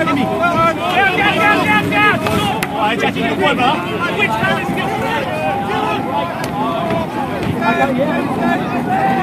哎，加紧点过门。 I got